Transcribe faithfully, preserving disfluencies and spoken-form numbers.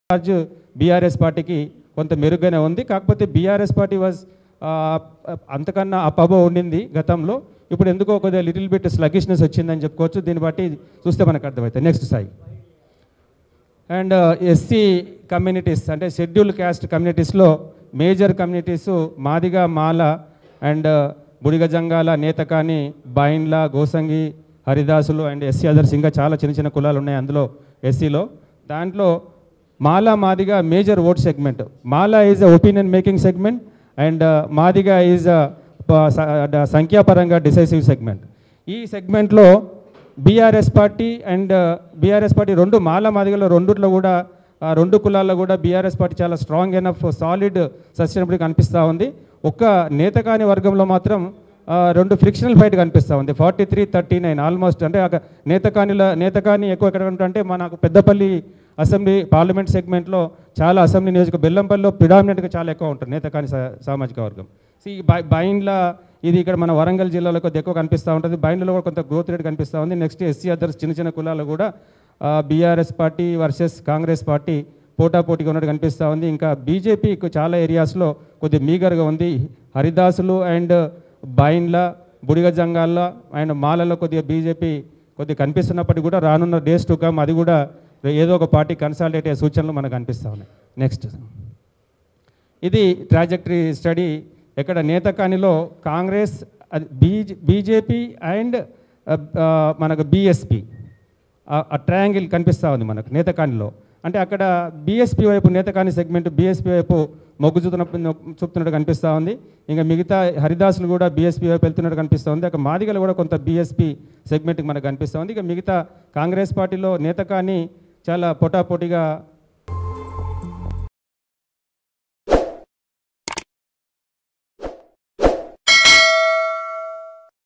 Charge BRS పార్టీకి కొంత మెరుగ్గానే ఉంది. కాకపోతే బీఆర్ఎస్ పార్టీ వాజ్ అంతకన్నా అప్ అబవ్ ఉండింది గతంలో. ఇప్పుడు ఎందుకో కొద్దిగా లిటిల్ బిట్ స్లగిష్నెస్ వచ్చిందని చెప్పుకోవచ్చు. దీన్ని బట్టి చూస్తే మనకు అర్థమవుతుంది. నెక్స్ట్ సాయి అండ్ ఎస్సీ కమ్యూనిటీస్ అంటే షెడ్యూల్ క్యాస్ట్ కమ్యూనిటీస్లో major communities Madiga, Mala and Budiga Jangala, Netakani, Byndla, Gosangi, హరిదాసులు అండ్ ఎస్సీ అదర్స్ ఇంకా చాలా చిన్న చిన్న కులాలు ఉన్నాయి అందులో ఎస్సీలో. దాంట్లో Mala, Madiga major vote segment. Mala is a opinion making segment and Madiga is సంఖ్యాపరంగా డిసైసివ్ సెగ్మెంట్. ఈ సెగ్మెంట్లో BRS party and BRS party రెండు మాల మాదిగలో రెండుట్లో కూడా రెండు కులాల్లో కూడా బీఆర్ఎస్ పార్టీ చాలా స్ట్రాంగ్ ఎనఫ్ సాలిడ్ సస్టైనబుల్ కనిపిస్తూ ఉంది. ఒక్క నేతకాని వర్గంలో మాత్రం రెండు ఫ్రిక్షనల్ ఫైట్ కనిపిస్తూ ఉంది. Forty three thirty nine almost అంటే నేతకానిల నేతకాని ఎక్కువ ఎక్కడ ఉంటుంటే మనకు పెద్దపల్లి అసెంబ్లీ పార్లమెంట్ సెగ్మెంట్లో చాలా అసెంబ్లీ నియోజక బెల్లంపల్లిలో ప్రిడామినెంట్గా చాలా ఎక్కువ ఉంటుంది నేతకాని సామాజిక వర్గం. సి బై బైండ్ల ఇది ఇక్కడ మన వరంగల్ జిల్లాలో కొద్దిగా ఎక్కువ కనిపిస్తూ ఉంటుంది. బైండ్లలో కూడా కొంత గ్రోత్ రేట్ కనిపిస్తూ ఉంది. నెక్స్ట్ ఎస్సీ అదర్స్ చిన్న చిన్న కులాలు కూడా BRS party versus Congress party పోటాపోటీగా ఉన్నట్టు కనిపిస్తూ ఉంది. ఇంకా బీజేపీ చాలా ఏరియాస్లో కొద్దిగా మీగర్గా ఉంది. హరిదాసులు అండ్ బైండ్ల, బుడిగ జంగాల అండ్ మాలలో కొద్దిగా బీజేపీ కొద్దిగా కనిపిస్తున్నప్పటికీ కూడా రానున్న డేస్ టు కమ్ అది కూడా ఏదో ఒక పార్టీ కన్సాలిడేట్ అయ్యే సూచనలు మనకు కనిపిస్తూ ఉన్నాయి. నెక్స్ట్ ఇది ట్రాజెక్టరీ స్టడీ. ఇక్కడ నేతకానిలో కాంగ్రెస్, బీజే బీజేపీ అండ్ మనకు బీఎస్పీ ఆ ట్రయాంగిల్ కనిపిస్తూ ఉంది మనకు నేతకానిలో. అంటే అక్కడ బీఎస్పీ వైపు నేతకాని సెగ్మెంట్ బీఎస్పీ వైపు మొగ్గు చూపుతున్నప్పుడు చూపుతున్నట్టు కనిపిస్తూ ఉంది. ఇంకా మిగతా హరిదాసులు కూడా బీఎస్పీ వైపు వెళ్తున్నట్టు కనిపిస్తూ ఉంది. అక్కడ మాదిగలు కూడా కొంత బీఎస్పీ సెగ్మెంట్కి మనకు కనిపిస్తూ ఉంది. ఇక మిగతా కాంగ్రెస్ పార్టీలో నేతకాని చాలా పోటాపోటీగా